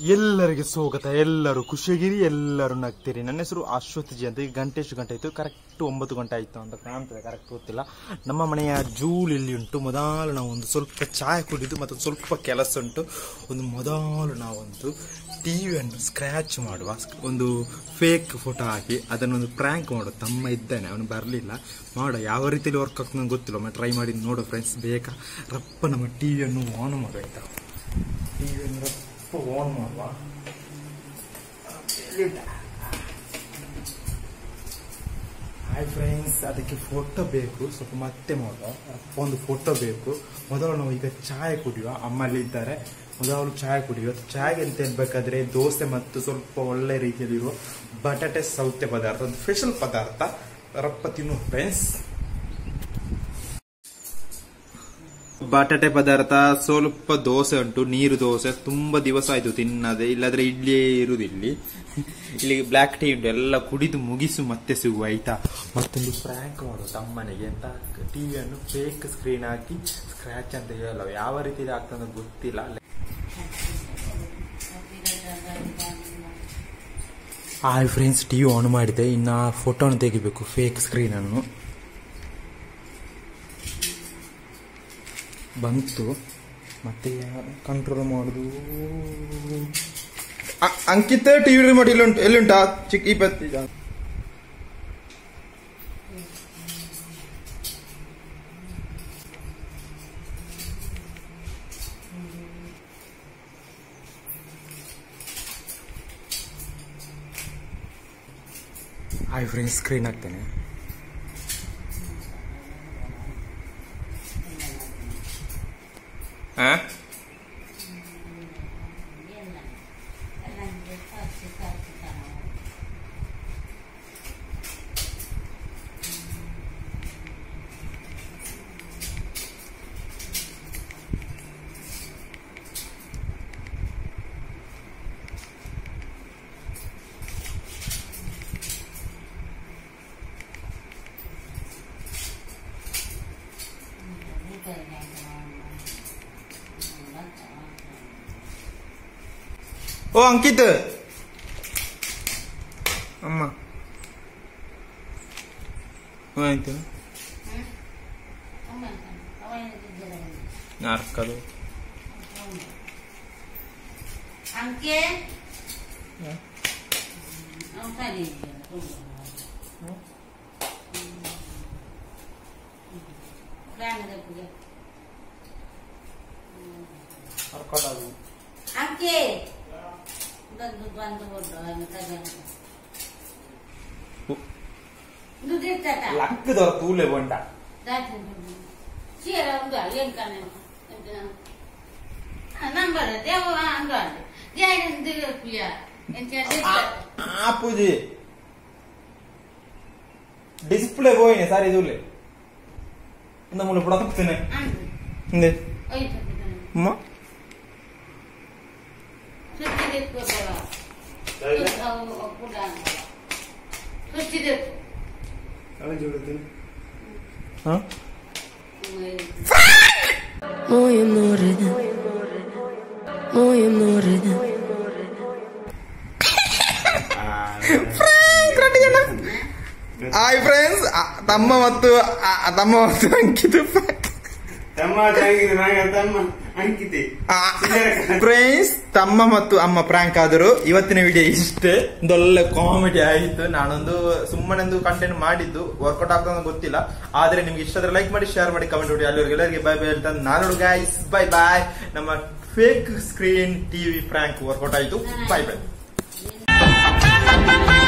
ಎಲ್ಲರಿಗೆ ಸ್ವಾಗತ. ಎಲ್ಲರೂ ಖುಷಿಯಾಗಿರಿ, ಎಲ್ಲರೂ ನಗ್ತೀರಿ. ನನ್ನ ಹೆಸರು ಅಶ್ವಥ್ ಜಿ ಅಂತ. ಈಗ ಗಂಟೆ ಎಷ್ಟು ಗಂಟೆ ಆಯಿತು? ಕರೆಕ್ಟ್ 9 ಗಂಟೆ ಆಯಿತು ಅಂತ ಕಾಣ್ತದೆ, ಕರೆಕ್ಟ್ ಗೊತ್ತಿಲ್ಲ. ನಮ್ಮ ಮನೆಯ ಜೂಲ್ ಇಲ್ಲಿ ಉಂಟು. ಮೊದಲು ನಾವು ಒಂದು ಸ್ವಲ್ಪ ಚಾಯ್ ಕುಡಿದು ಮತ್ತು ಸ್ವಲ್ಪ ಕೆಲಸ ಉಂಟು. ಮೊದಲು ನಾವೊಂದು ಟಿವಿಯನ್ನು ಸ್ಕ್ರ್ಯಾಚ್ ಮಾಡುವ, ಒಂದು ಫೇಕ್ ಫೋಟೋ ಹಾಕಿ ಅದನ್ನೊಂದು ಪ್ರ್ಯಾಂಕ್ ಮಾಡೋ. ತಮ್ಮ ಇದ್ದಾನೆ, ಅವನು ಬರಲಿಲ್ಲ. ಮಾಡೋ ಯಾವ ರೀತಿಯಲ್ಲಿ ವರ್ಕ್ ಆಗ್ತದೆ ನಂಗೆ ಗೊತ್ತಿಲ್ಲ. ಒಮ್ಮೆ ಟ್ರೈ ಮಾಡಿ ನೋಡೋ ಫ್ರೆಂಡ್ಸ್. ಬೇಕಾ ರಪ್ಪ ನಮ್ಮ ಟಿವಿಯನ್ನು ಆನ್ ಮಾಡುವ ಆಯ್ತಾ? ಟಿವಿಯನ್ನು ರಪ್ಪ ಆನ್ ಮಾಡುವ. ಹಾಯ್ ಫ್ರೆಂಡ್ಸ್, ಅದಕ್ಕೆ ಫೋಟೋ ಬೇಕು. ಸ್ವಲ್ಪ ಮತ್ತೆ ಮಾಡುವ, ಒಂದು ಫೋಟೋ ಬೇಕು. ಮೊದಲು ನಾವು ಈಗ ಚಾಯ್ ಕುಡಿಯುವ. ಅಮ್ಮಲ್ಲಿ ಇದ್ದಾರೆ, ಮೊದಲು ಚಾಯ್ ಕುಡಿಯುವ. ಚಾಯ್ಗೆ ಎಂತ ಬೇಕಾದ್ರೆ ದೋಸೆ ಮತ್ತು ಸ್ವಲ್ಪ ಒಳ್ಳೆ ರೀತಿಯಲ್ಲಿರುವ ಬಟಾಟೆ ಸೌತೆ ಪದಾರ್ಥ, ಒಂದು ಸ್ಪೆಷಲ್ ಪದಾರ್ಥ. ರಪ್ಪ ತಿನ್ನು ಫ್ರೆಂಡ್ಸ್. ಬಟಾಟೆ ಪದಾರ್ಥ, ಸ್ವಲ್ಪ ದೋಸೆ ಉಂಟು, ನೀರು ದೋಸೆ. ತುಂಬಾ ದಿವಸ ಆಯ್ತು ತಿನ್ನದೆ, ಇಲ್ಲಾದ್ರೆ ಇಡ್ಲಿಯೇ ಇರುದಿಲ್ಲಿ. ಇಲ್ಲಿ ಬ್ಲಾಕ್ ಟೀ ಉಂಟು, ಎಲ್ಲ ಕುಡಿದು ಮುಗಿಸು ಮತ್ತೆ ಸಿಗುವ ಆಯ್ತಾ? ಮತ್ತೊಂದು ಪ್ರ್ಯಾಂಕ್ ಮಾಡೋದು ಅಮ್ಮನಿಗೆ ಅಂತ. ಟಿವಿಯನ್ನು ಫೇಕ್ ಸ್ಕ್ರೀನ್ ಹಾಕಿ ಸ್ಕ್ರಾಚ್ ಅಂತ ಹೇಳಲ್ಲ, ಯಾವ ರೀತಿ ಆಗ್ತದೆ ಗೊತ್ತಿಲ್ಲ. ಹಾಯ್ ಫ್ರೆಂಡ್ಸ್, ಟಿವಿ ಆನ್ ಮಾಡಿದೆ. ಇನ್ನ ಫೋಟೋನ ತೆಗಿಬೇಕು, ಫೇಕ್ ಸ್ಕ್ರೀನ್ ಅನ್ನು. ಬಂತು, ಮತ್ತೆ ಕಂಟ್ರೋಲ್ ಮಾಡುದು. ಅಂಕಿತ ಟಿವಿ ರಿಮೋಟ್ ಎಲ್ಲುಂಟಾ? ಚಿಕ್ಕ 20. ಹಾಯ್ ಫ್ರೆಂಡ್ಸ್, ಸ್ಕ್ರೀನ್ ಹಾಕ್ತೇನೆ. ಓ ಅಂಕಿತ್, ಅಮ್ಮ ಆಯ್ತು ನಾರ್ಕದು ಅಂಕೆ ಅಂಕೆ ಲಕ್ಕದವ್ರ ತೂಲೆ ಬಂಡ ಆಪುಜಿ ಡಿಸ್ಪ್ಲೇ ಹೋಯ್ನೆ ಸಾರಿ ತೂಲೆ ಇಂದ ಮುಳ್ಳು ಬಿಡಕ್ತೇನೆ ಹಿಂದೆ ಅಮ್ಮ ಹಾಯ್ ಫ್ರೆಂಡ್ಸ್, ತಮ್ಮ ಮತ್ತು ಅಂಕಿತ್ ಫ್ರೆಂಡ್ಸ್, ತಮ್ಮ ಮತ್ತು ಅಮ್ಮ ಪ್ರ್ಯಾಂಕ್ ಆದರು. ಇವತ್ತಿನ ವಿಡಿಯೋ ಇಷ್ಟೇ. ಒಂದೊಳ್ಳೆ ಕಾಮಿಡಿ ಆಯಿತು. ನಾನೊಂದು ಸುಮ್ಮನೆಂದು ಕಂಟೆಂಟ್ ಮಾಡಿದ್ದು, ವರ್ಕೌಟ್ ಆಗ್ತದೆ ಗೊತ್ತಿಲ್ಲ. ಆದ್ರೆ ನಿಮ್ಗೆ ಇಷ್ಟ ಆದ್ರೆ ಲೈಕ್ ಮಾಡಿ, ಶೇರ್ ಮಾಡಿ, ಕಮೆಂಟ್ ಮಾಡಿ. ಅಲ್ಲಿವರೆಗೆ ಎಲ್ಲರಿಗೆ ಬೈ ಬೈ ಹೇಳ್ತಾ ನಾನು ಗೈಸ್ ಬೈ ಬಾಯ್. ನಮ್ಮ fake screen TV prank workout ಆಯ್ತು. Bye by.